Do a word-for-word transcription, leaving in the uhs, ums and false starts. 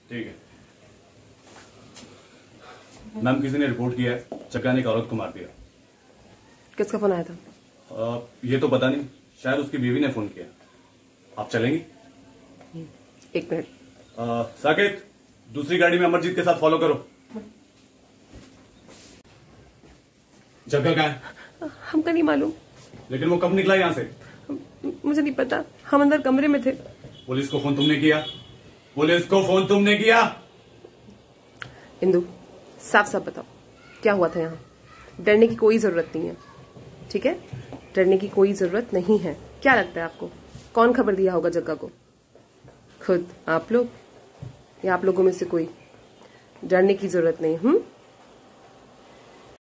ठीक है मैम, किसी ने रिपोर्ट किया है जग्गा ने एक औरत को मार दिया। किसका फोन आया था? आ, ये तो पता नहीं, शायद उसकी बीवी ने फोन किया। आप चलेंगी? एक मिनट। साकेत, दूसरी गाड़ी में अमरजीत के साथ फॉलो करो। जग्गा कहाँ है? हमको नहीं मालूम। लेकिन वो कब निकला यहाँ से? मुझे नहीं पता, हम अंदर कमरे में थे। पुलिस को फोन तुमने किया? पुलिस को फोन तुमने किया? इंदु, साफ साफ बताओ क्या हुआ था यहाँ। डरने की कोई जरूरत नहीं है, ठीक है? डरने की कोई जरूरत नहीं है। क्या लगता है आपको कौन खबर दिया होगा जग्गा को? खुद आप लोग या आप लोगों में से कोई? डरने की जरूरत नहीं। हम्म